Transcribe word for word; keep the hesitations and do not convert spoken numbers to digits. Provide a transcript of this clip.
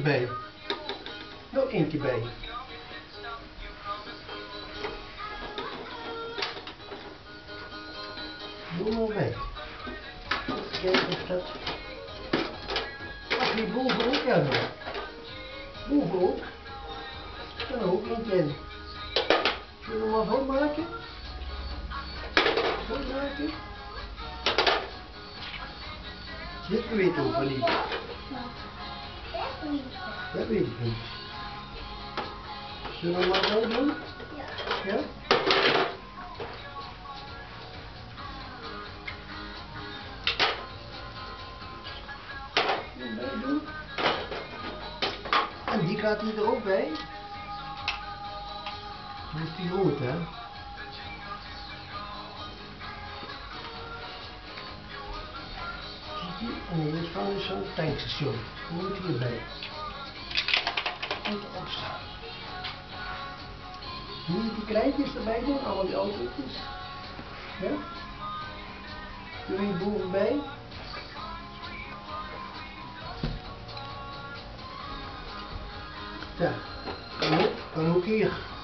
bij. Nog één keer bij. Doe maar bij. Even kijken of dat... Mag die boven ook hebben? Boven ook. Kan er ook eentje in. Zullen we maar volmaken? Volmaken? Dit weet ik ook wel niet. Dat weet ik niet. Zullen we maar zo doen? Ja. Ja? Erbij doen. En die gaat hier er ook bij. Dat is die rood, hè? Ziet u? En hier is van zo'n tankstation. Die moet hierbij. Moet opstaan. Moet die kleintjes erbij doen, allemaal die autootjes. Ja? Doe hier bovenbij. Ja, kan ook, kan ook hier.